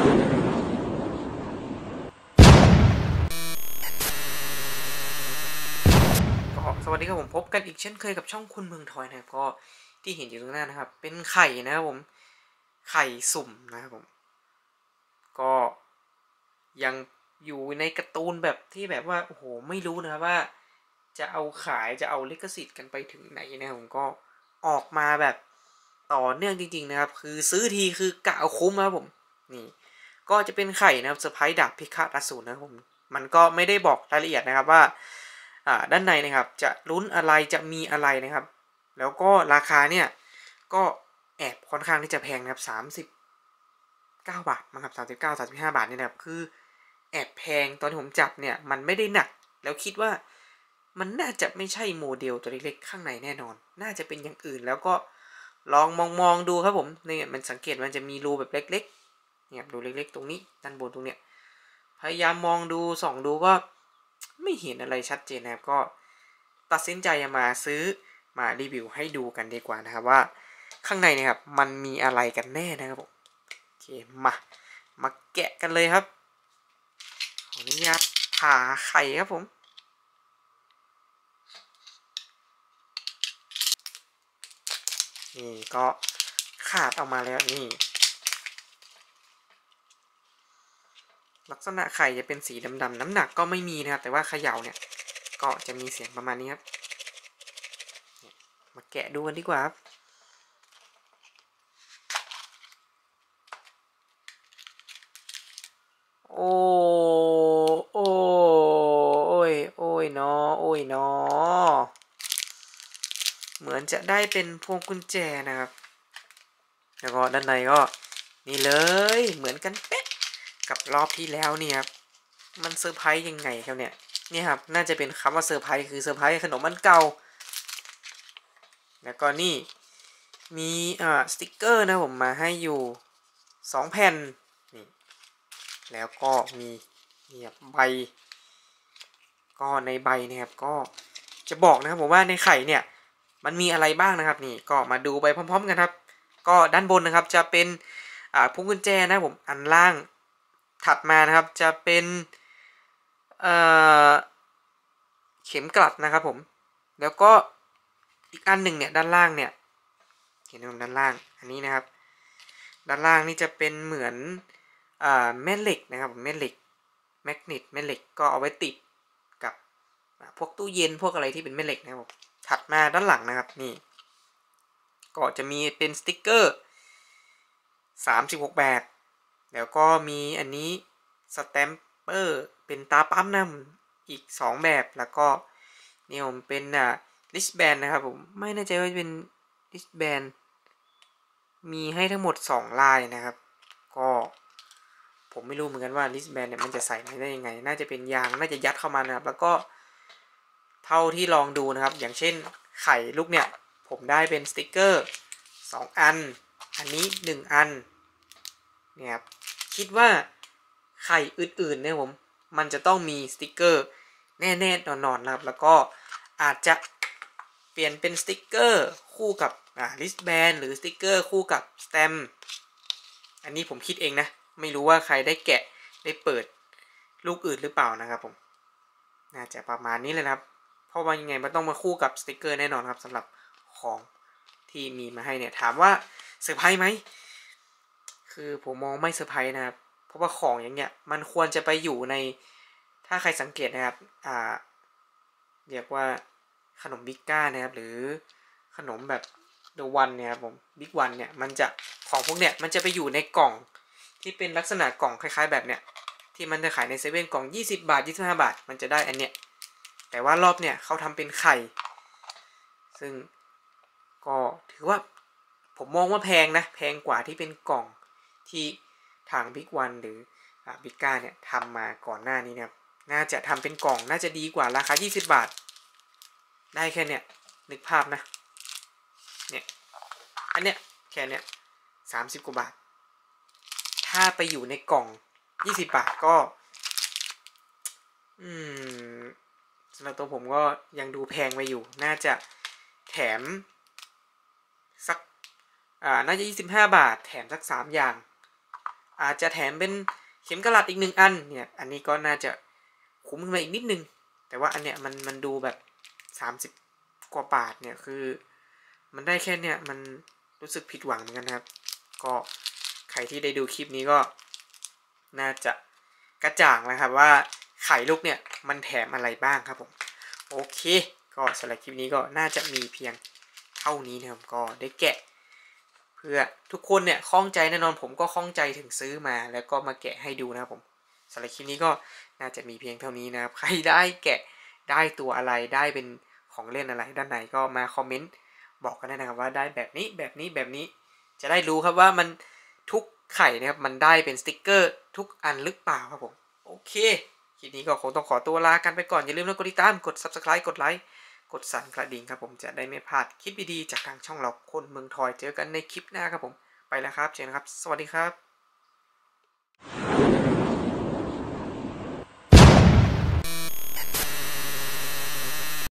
สวัสดีครับผมพบกันอีกเช่นเคยกับช่องคุณเมืองทอยนะครับก็ที่เห็นอยู่ตรงหน้านะครับเป็นไข่นะครับผมไข่สุ่มนะครับผมก็ยังอยู่ในการ์ตูนแบบที่แบบว่าโอ้โหไม่รู้นะครับว่าจะเอาขายจะเอาลิขสิทธิ์กันไปถึงไหนนะครับผมก็ออกมาแบบต่อเนื่องจริงๆนะครับคือซื้อทีคือกะเอาคุ้มนะครับผมนี่ก็จะเป็นไข่นะครับเซอร์ไพรส์ดาบพิฆาตอสูรนะครับผมมันก็ไม่ได้บอกรายละเอียดนะครับว่าด้านในนะครับจะลุ้นอะไรจะมีอะไรนะครับแล้วก็ราคาเนี่ยก็แอบค่อนข้างที่จะแพงนะครับ39 บาทมั้งครับ39-35 บาทนี่นะครับคือแอบแพงตอนที่ผมจับเนี่ยมันไม่ได้หนักแล้วคิดว่ามันน่าจะไม่ใช่โมเดลตัวเล็กๆข้างในแน่นอนน่าจะเป็นอย่างอื่นแล้วก็ลองมองดูครับผมเนี่ยมันสังเกตมันจะมีรูแบบเล็กๆเนี่ยรูเล็กๆตรงนี้ด้านบนตรงเนี้ยพยายามมองดูส่องดูก็ไม่เห็นอะไรชัดเจนนะครับก็ตัดสินใจมาซื้อมารีวิวให้ดูกันดีกว่านะครับว่าข้างในนะครับมันมีอะไรกันแน่นะครับผมโอเคมาแกะกันเลยครับขออนุญาตผ่าไข่ครับผมนี่ก็ขาดออกมาแล้วนี่ลักษณะไข่จะเป็นสีดำๆน้ำหนักก็ไม่มีนะครับแต่ว่าเขย่าเนี่ยก็จะมีเสียงประมาณนี้ครับมาแกะดูกันดีกว่าครับโอ้โอ้โอ้ยโอ้ยเนาะโอ้ยเนาะเหมือนจะได้เป็นพวงกุญแจนะครับแล้วก็ด้านในก็นี่เลยเหมือนกันเป๊ะกับรอบที่แล้วเนี่ยครับมันเซอร์ไพรส์ยังไงครับเนี่ยนี่ครับน่าจะเป็นคำว่าเซอร์ไพรส์คือเซอร์ไพรส์ขนมมันเก่าแล้วก็นี่มีสติกเกอร์นะผมมาให้อยู่2 แผ่นนี่แล้วก็มีเนี่ยใบก็ในใบเนี่ยครับก็จะบอกนะครับผมว่าในไข่เนี่ยมันมีอะไรบ้างนะครับนี่ก็มาดูไปพร้อมๆกันครับก็ด้านบนนะครับจะเป็นพวงกุญแจนะผมอันล่างถัดมานะครับจะเป็นเอ่อเข็มกลัดนะครับผมแล้วก็อีกอันหนึ่งเนี่ยด้านล่างเนี่ยเห็นไหมด้านล่างอันนี้นะครับด้านล่างนี่จะเป็นเหมือนแม่เหล็กนะครับแม่เหล็กแมกเนตแม่เหล็กก็เอาไว้ติดกับพวกตู้เย็นพวกอะไรที่เป็นแม่เหล็กนะครับถัดมาด้านหลังนะครับนี่ก็จะมีเป็นสติกเกอร์36แบบแล้วก็มีอันนี้สแตมเปอร์เป็นตาปั๊มนะอีก2แบบแล้วก็นี่ผมเป็นลิสแบนนะครับผมไม่แน่ใจว่าเป็นลิสแบนมีให้ทั้งหมด2ลายนะครับก็ผมไม่รู้เหมือนกันว่าลิสแบนเนี่ยมันจะใส่ได้ยังไงน่าจะเป็นยางน่าจะยัดเข้ามานะครับแล้วก็เท่าที่ลองดูนะครับอย่างเช่นไข่ลูกเนี่ยผมได้เป็นสติกเกอร์2 อันอันนี้1 อันเนี่ยครับคิดว่าไข่อื่นๆเนี่ยมันจะต้องมีสติกเกอร์แน่ๆนอนๆนะครับแล้วก็อาจจะเปลี่ยนเป็นสติกเกอร์คู่กับลิสแบนหรือสติกเกอร์คู่กับสแตมป์อันนี้ผมคิดเองนะไม่รู้ว่าใครได้แกะได้เปิดลูกอื่นหรือเปล่านะครับผมน่าจะประมาณนี้เลยครับเพราะว่ายังไงมันต้องมาคู่กับสติกเกอร์แน่นอนครับสำหรับของที่มีมาให้เนี่ยถามว่าเซอร์ไพรส์ไหมคือผมมองไม่เซอร์ไพรส์นะครับเพราะว่าของอย่างเงี้ยมันควรจะไปอยู่ในถ้าใครสังเกตนะครับเรียกว่าขนมบิ๊กก้านะครับหรือขนมแบบเดอะวันเนี่ยครับผมบิ๊กวันเนี่ยมันจะของพวกเนี่ยมันจะไปอยู่ในกล่องที่เป็นลักษณะกล่องคล้ายๆแบบเนี้ยที่มันจะขายในเซเว่นกล่อง20 บาท25 บาทมันจะได้อันเนี้ยแต่ว่ารอบเนี่ยเขาทำเป็นไข่ซึ่งก็ถือว่าผมมองว่าแพงนะแพงกว่าที่เป็นกล่องที่ทางบิ๊กวันหรือบิ๊กก้าเนี่ยทำมาก่อนหน้านี้นะครับน่าจะทำเป็นกล่องน่าจะดีกว่าราคา20 บาทได้แค่เนี้ยนึกภาพนะเนี่ยอันเนี้ยแค่เนี้ย30 กว่าบาทถ้าไปอยู่ในกล่อง20 บาทก็สำหรับตัวผมก็ยังดูแพงไปอยู่น่าจะแถมสักน่าจะ25 บาทแถมสัก3 อย่างอาจจะแถมเป็นเข็มกลัดอีก1 อันเนี่ยอันนี้ก็น่าจะคุ้มขึ้นมาอีกนิดนึงแต่ว่าอันเนี้ยมันดูแบบ30 กว่าบาทเนี่ยคือมันได้แค่เนี่ยมันรู้สึกผิดหวังเหมือนกันครับก็ใครที่ได้ดูคลิปนี้ก็น่าจะกระจ่างนะครับว่าไข่ลูกเนี่ยมันแถมอะไรบ้างครับผมโอเคก็สำหรับคลิปนี้ก็น่าจะมีเพียงเท่านี้นะครับก็ได้แกะเพื่อทุกคนเนี่ยคล่องใจแน่นอนผมก็คล่องใจถึงซื้อมาแล้วก็มาแกะให้ดูนะครับผมสำหรับคลิปนี้ก็น่าจะมีเพียงเท่านี้นะครับใครได้แกะได้ตัวอะไรได้เป็นของเล่นอะไรด้านไหนก็มาคอมเมนต์บอกกันได้นะครับว่าได้แบบนี้แบบนี้แบบนี้จะได้รู้ครับว่ามันทุกไข่นะครับมันได้เป็นสติกเกอร์ทุกอันหรือเปล่าครับผมโอเคคลิปนี้ก็คงต้องขอตัวลากันไปก่อนอย่าลืมกดติดตามกด Subscribe กดไลค์กดสั่นกระดิ่งครับผมจะได้ไม่พลาดคลิปดีๆจากทางช่องเราคนเมืองทอยเจอกันในคลิปหน้าครับผมไปแล้วครับเจอกันครับสวัสดีครับ